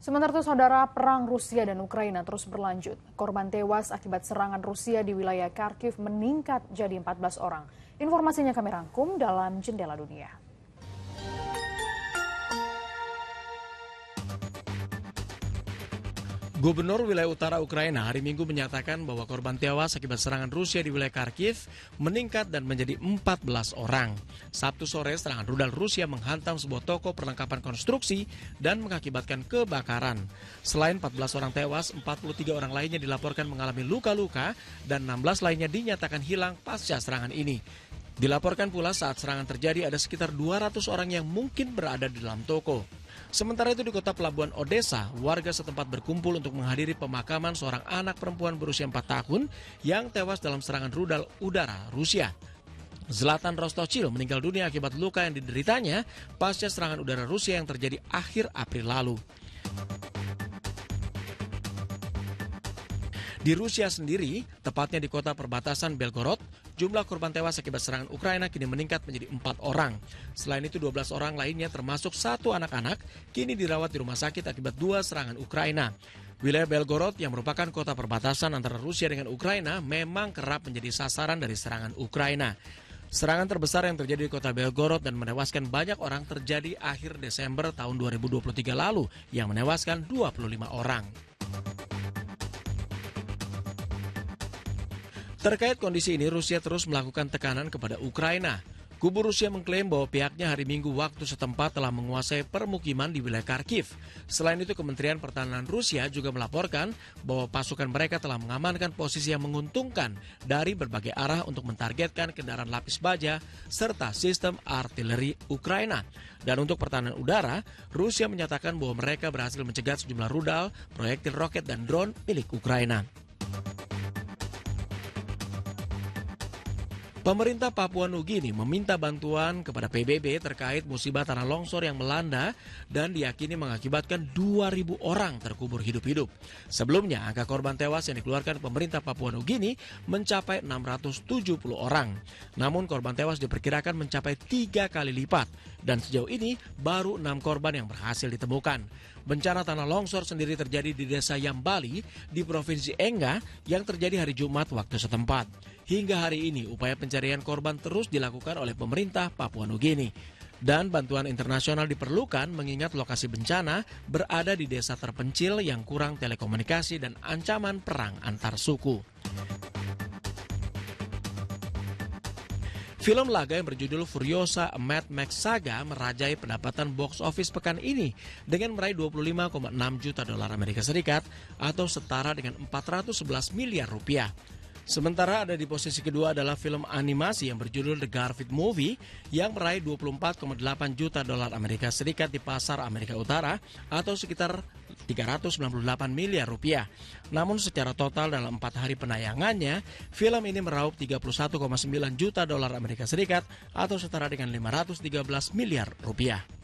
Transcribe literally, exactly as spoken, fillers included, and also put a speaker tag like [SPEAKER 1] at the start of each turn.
[SPEAKER 1] Sementara itu, saudara, perang Rusia dan Ukraina terus berlanjut. Korban tewas akibat serangan Rusia di wilayah Kharkiv meningkat jadi empat belas orang. Informasinya kami rangkum dalam Jendela Dunia.
[SPEAKER 2] Gubernur wilayah utara Ukraina hari Minggu menyatakan bahwa korban tewas akibat serangan Rusia di wilayah Kharkiv meningkat dan menjadi empat belas orang. Sabtu sore, serangan rudal Rusia menghantam sebuah toko perlengkapan konstruksi dan mengakibatkan kebakaran. Selain empat belas orang tewas, empat puluh tiga orang lainnya dilaporkan mengalami luka-luka dan enam belas lainnya dinyatakan hilang pasca serangan ini. Dilaporkan pula saat serangan terjadi ada sekitar dua ratus orang yang mungkin berada di dalam toko. Sementara itu di kota pelabuhan Odessa, warga setempat berkumpul untuk menghadiri pemakaman seorang anak perempuan berusia empat tahun yang tewas dalam serangan rudal udara Rusia. Zlatan Rostochil meninggal dunia akibat luka yang dideritanya pasca serangan udara Rusia yang terjadi akhir April lalu. Di Rusia sendiri, tepatnya di kota perbatasan Belgorod, jumlah korban tewas akibat serangan Ukraina kini meningkat menjadi empat orang. Selain itu, dua belas orang lainnya termasuk satu anak-anak kini dirawat di rumah sakit akibat dua serangan Ukraina. Wilayah Belgorod yang merupakan kota perbatasan antara Rusia dengan Ukraina memang kerap menjadi sasaran dari serangan Ukraina. Serangan terbesar yang terjadi di kota Belgorod dan menewaskan banyak orang terjadi akhir Desember tahun dua ribu dua puluh tiga lalu yang menewaskan dua puluh lima orang. Terkait kondisi ini, Rusia terus melakukan tekanan kepada Ukraina. Kubu Rusia mengklaim bahwa pihaknya hari Minggu waktu setempat telah menguasai permukiman di wilayah Kharkiv. Selain itu, Kementerian Pertahanan Rusia juga melaporkan bahwa pasukan mereka telah mengamankan posisi yang menguntungkan dari berbagai arah untuk mentargetkan kendaraan lapis baja serta sistem artileri Ukraina. Dan untuk pertahanan udara, Rusia menyatakan bahwa mereka berhasil mencegah sejumlah rudal, proyektil roket dan drone milik Ukraina. Pemerintah Papua Nugini meminta bantuan kepada P B B terkait musibah tanah longsor yang melanda dan diyakini mengakibatkan dua ribu orang terkubur hidup-hidup. Sebelumnya, angka korban tewas yang dikeluarkan pemerintah Papua Nugini mencapai enam ratus tujuh puluh orang. Namun korban tewas diperkirakan mencapai tiga kali lipat dan sejauh ini baru enam korban yang berhasil ditemukan. Bencana tanah longsor sendiri terjadi di desa Yambali di Provinsi Enga yang terjadi hari Jumat waktu setempat. Hingga hari ini, upaya pencarian korban terus dilakukan oleh pemerintah Papua Nugini. Dan bantuan internasional diperlukan mengingat lokasi bencana berada di desa terpencil yang kurang telekomunikasi dan ancaman perang antar suku. Film laga yang berjudul Furiosa A Mad Max Saga merajai pendapatan box office pekan ini dengan meraih dua puluh lima koma enam juta dolar Amerika Serikat atau setara dengan empat ratus sebelas miliar rupiah. Sementara ada di posisi kedua adalah film animasi yang berjudul The Garfield Movie yang meraih dua puluh empat koma delapan juta dolar Amerika Serikat di pasar Amerika Utara atau sekitar tiga ratus sembilan puluh delapan miliar rupiah. Namun secara total dalam empat hari penayangannya, film ini meraup tiga puluh satu koma sembilan juta dolar Amerika Serikat atau setara dengan lima ratus tiga belas miliar rupiah.